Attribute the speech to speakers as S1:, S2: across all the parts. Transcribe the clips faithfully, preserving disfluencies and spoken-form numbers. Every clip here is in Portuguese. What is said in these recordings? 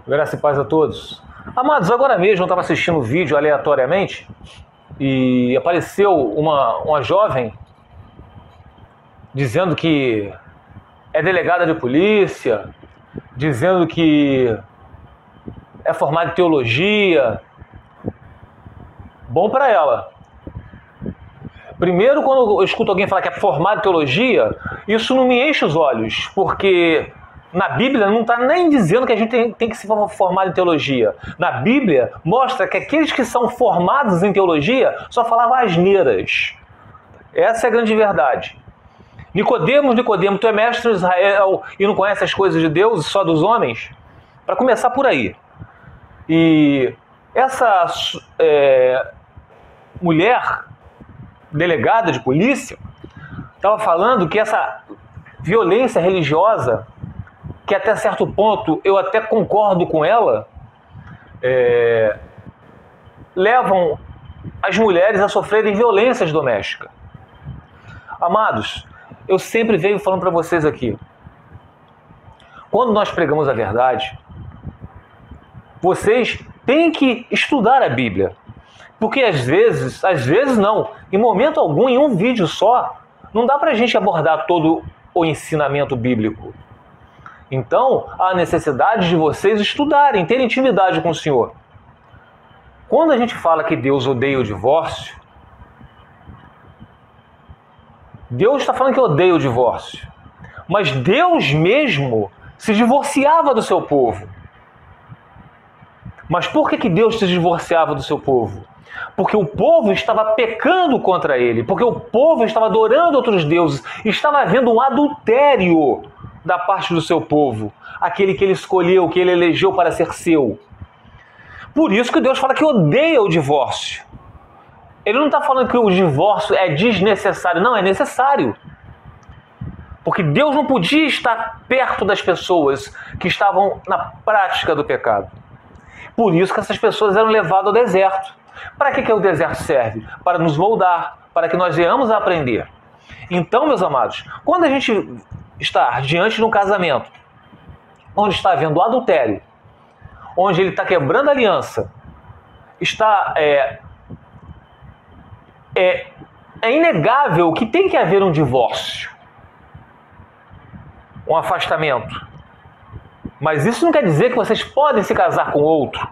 S1: Graça e paz a todos. Amados, agora mesmo eu estava assistindo um vídeo aleatoriamente e apareceu uma, uma jovem dizendo que é delegada de polícia, dizendo que é formada em teologia. Bom para ela. Primeiro, quando eu escuto alguém falar que é formado em teologia, isso não me enche os olhos, porque na Bíblia não está nem dizendo que a gente tem, tem que se formar em teologia. Na Bíblia mostra que aqueles que são formados em teologia só falavam asneiras. Essa é a grande verdade. Nicodemos, Nicodemo, tu é mestre de Israel e não conhece as coisas de Deus, só dos homens? Para começar por aí. E essa é, mulher, delegada de polícia, estava falando que essa violência religiosa, que até certo ponto eu até concordo com ela, é, levam as mulheres a sofrerem violências domésticas. Amados, eu sempre venho falando para vocês aqui, quando nós pregamos a verdade, vocês têm que estudar a Bíblia. Porque às vezes, às vezes não, em momento algum, em um vídeo só, não dá para a gente abordar todo o ensinamento bíblico. Então, há necessidade de vocês estudarem, terem intimidade com o Senhor. Quando a gente fala que Deus odeia o divórcio, Deus está falando que odeia o divórcio. Mas Deus mesmo se divorciava do seu povo. Mas por que que Deus se divorciava do seu povo? Porque o povo estava pecando contra ele, porque o povo estava adorando outros deuses, estava havendo um adultério da parte do seu povo, aquele que ele escolheu, que ele elegeu para ser seu. Por isso que Deus fala que odeia o divórcio. Ele não está falando que o divórcio é desnecessário, não, é necessário. Porque Deus não podia estar perto das pessoas que estavam na prática do pecado. Por isso que essas pessoas eram levadas ao deserto. Para que, que o deserto serve? Para nos moldar, para que nós venhamos a aprender. Então, meus amados, quando a gente está diante de um casamento, onde está havendo adultério, onde ele está quebrando a aliança, está, é, é, é inegável que tem que haver um divórcio, um afastamento. Mas isso não quer dizer que vocês podem se casar com outro.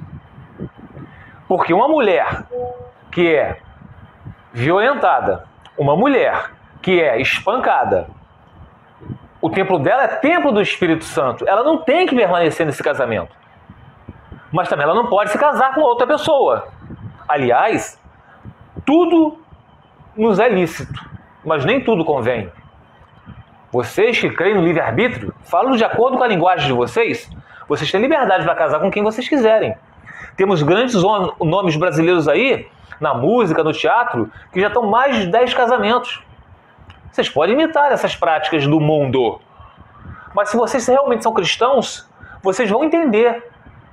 S1: Porque uma mulher que é violentada, uma mulher que é espancada, o templo dela é templo do Espírito Santo. Ela não tem que permanecer nesse casamento. Mas também ela não pode se casar com outra pessoa. Aliás, tudo nos é lícito, mas nem tudo convém. Vocês que creem no livre-arbítrio, falam de acordo com a linguagem de vocês, vocês têm liberdade para casar com quem vocês quiserem. Temos grandes nomes brasileiros aí, na música, no teatro, que já estão mais de dez casamentos. Vocês podem imitar essas práticas do mundo. Mas se vocês realmente são cristãos, vocês vão entender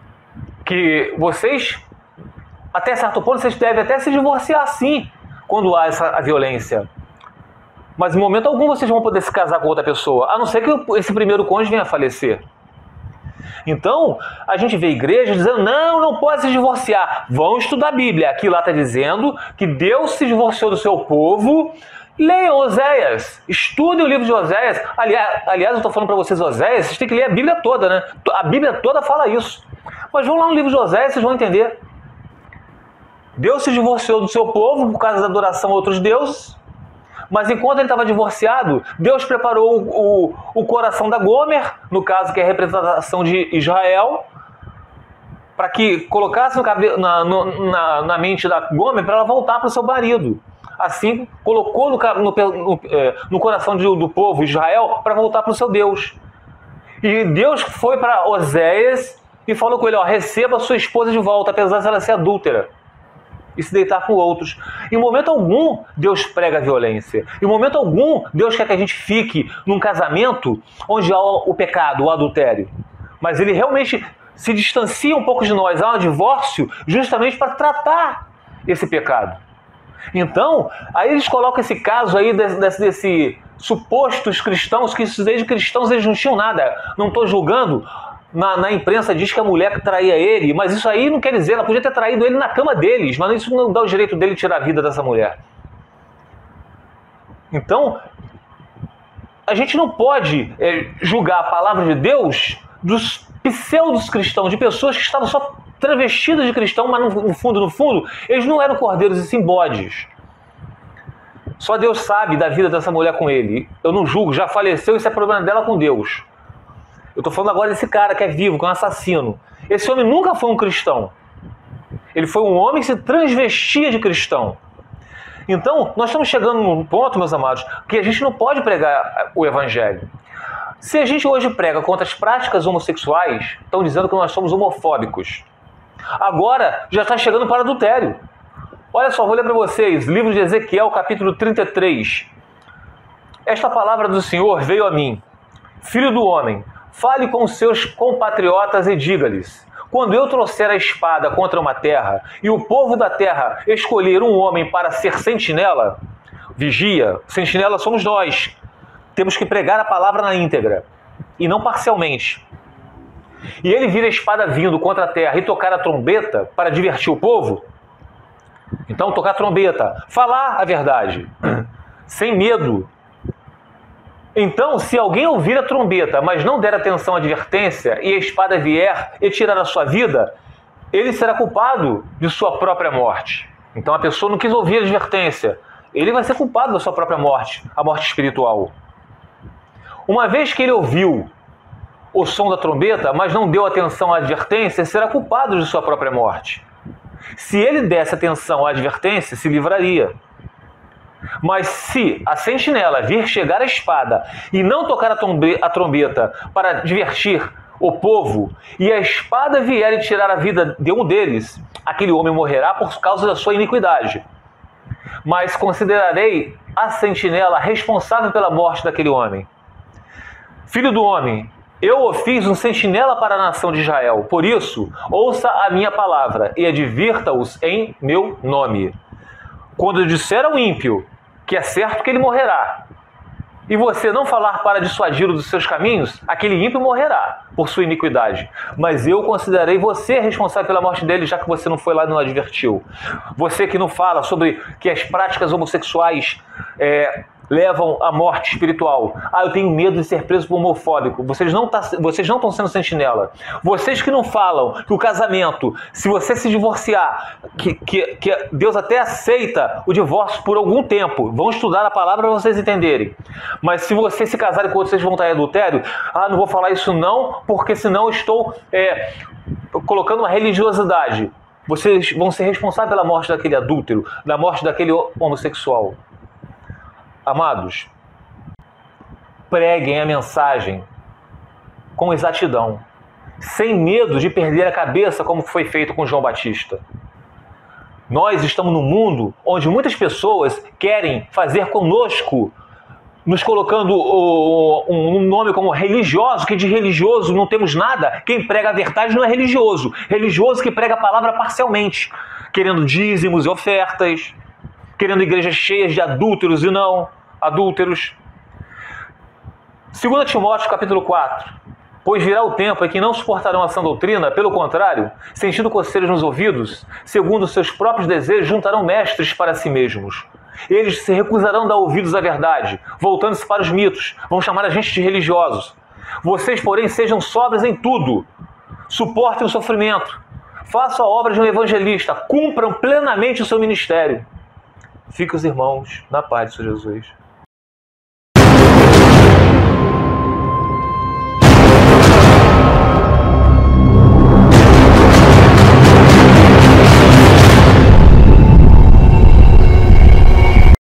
S1: que vocês, até certo ponto, vocês devem até se divorciar sim, quando há essa a violência. Mas em momento algum vocês vão poder se casar com outra pessoa, a não ser que esse primeiro cônjuge venha a falecer. Então, a gente vê igrejas dizendo, não, não pode se divorciar. Vão estudar a Bíblia. Aqui lá está dizendo que Deus se divorciou do seu povo. Leiam Oséias, estudem o livro de Oséias. Aliás, aliás eu estou falando para vocês Oséias, vocês têm que ler a Bíblia toda, né? A Bíblia toda fala isso. Mas vão lá no livro de Oséias, vocês vão entender. Deus se divorciou do seu povo por causa da adoração a outros deuses. Mas enquanto ele estava divorciado, Deus preparou o, o, o coração da Gomer, no caso que é a representação de Israel, para que colocasse no, na, no, na, na mente da Gomer para ela voltar para o seu marido. Assim, colocou no, no, no, no coração de, do povo Israel para voltar para o seu Deus. E Deus foi para Oséias e falou com ele, ó, receba a sua esposa de volta, apesar de ela ser adúltera, e se deitar com outros. Em momento algum, Deus prega a violência. Em momento algum, Deus quer que a gente fique num casamento onde há o pecado, o adultério. Mas ele realmente se distancia um pouco de nós. Há um divórcio justamente para tratar esse pecado. Então, aí eles colocam esse caso aí desse, desse, desse supostos cristãos, que esses cristãos eles não tinham nada. Não estou julgando na, na imprensa diz que a mulher que traía ele, mas isso aí não quer dizer, ela podia ter traído ele na cama deles, mas isso não dá o direito dele de tirar a vida dessa mulher. Então, a gente não pode é, julgar a palavra de Deus dos pseudos cristãos, de pessoas que estavam só travestidas de cristão, mas no fundo, no fundo, eles não eram cordeiros e sim bodes. Só Deus sabe da vida dessa mulher com ele. Eu não julgo, já faleceu, isso é problema dela com Deus. Eu estou falando agora desse cara que é vivo, que é um assassino. Esse homem nunca foi um cristão. Ele foi um homem que se transvestia de cristão. Então, nós estamos chegando num ponto, meus amados, que a gente não pode pregar o evangelho. Se a gente hoje prega contra as práticas homossexuais, estão dizendo que nós somos homofóbicos. Agora, já está chegando para adultério. Olha só, vou ler para vocês, livro de Ezequiel, capítulo trinta e três. Esta palavra do Senhor veio a mim. Filho do homem, fale com os seus compatriotas e diga-lhes: quando eu trouxer a espada contra uma terra, e o povo da terra escolher um homem para ser sentinela, vigia, sentinela somos nós. Temos que pregar a palavra na íntegra, e não parcialmente. E ele vir a espada vindo contra a terra e tocar a trombeta para divertir o povo. Então, tocar a trombeta, falar a verdade, sem medo. Então, se alguém ouvir a trombeta, mas não der atenção à advertência, e a espada vier e tirar a sua vida, ele será culpado de sua própria morte. Então, a pessoa não quis ouvir a advertência, ele vai ser culpado da sua própria morte, a morte espiritual. Uma vez que ele ouviu o som da trombeta, mas não deu atenção à advertência, será culpado de sua própria morte. Se ele desse atenção à advertência, se livraria. Mas se a sentinela vir chegar a espada e não tocar a trombeta para divertir o povo, e a espada vier e tirar a vida de um deles, aquele homem morrerá por causa da sua iniquidade. Mas considerarei a sentinela responsável pela morte daquele homem. Filho do homem, eu o fiz um sentinela para a nação de Israel. Por isso, ouça a minha palavra e advirta-os em meu nome. Quando eu disser ao ímpio que é certo que ele morrerá, e você não falar para dissuadi-lo dos seus caminhos, aquele ímpio morrerá por sua iniquidade. Mas eu considerei você responsável pela morte dele, já que você não foi lá e não advertiu. Você que não fala sobre que as práticas homossexuais é, levam à morte espiritual. Ah, eu tenho medo de ser preso por homofóbico. Vocês não tá, vocês não estão sendo sentinela. Vocês que não falam que o casamento, se você se divorciar, que, que, que Deus até aceita o divórcio por algum tempo. Vão estudar a palavra para vocês entenderem. Mas se vocês se casarem com outros, vocês vão estar em adultério. Ah, não vou falar isso não, porque senão eu estou é, colocando uma religiosidade. Vocês vão ser responsáveis pela morte daquele adúltero, da morte daquele homossexual. Amados, preguem a mensagem com exatidão, sem medo de perder a cabeça, como foi feito com João Batista. Nós estamos num mundo onde muitas pessoas querem fazer conosco, nos colocando um nome como religioso, que de religioso não temos nada. Quem prega a verdade não é religioso. Religioso que prega a palavra parcialmente, querendo dízimos e ofertas, querendo igrejas cheias de adúlteros e não adúlteros. Segundo Timóteo, capítulo quatro. Pois virá o tempo em que não suportarão a sã doutrina, pelo contrário, sentindo coceiras nos ouvidos, segundo os seus próprios desejos, juntarão mestres para si mesmos. Eles se recusarão a dar ouvidos à verdade, voltando-se para os mitos, vão chamar a gente de religiosos. Vocês, porém, sejam sóbrios em tudo, suportem o sofrimento, façam a obra de um evangelista, cumpram plenamente o seu ministério. Fiquem os irmãos na paz de Jesus.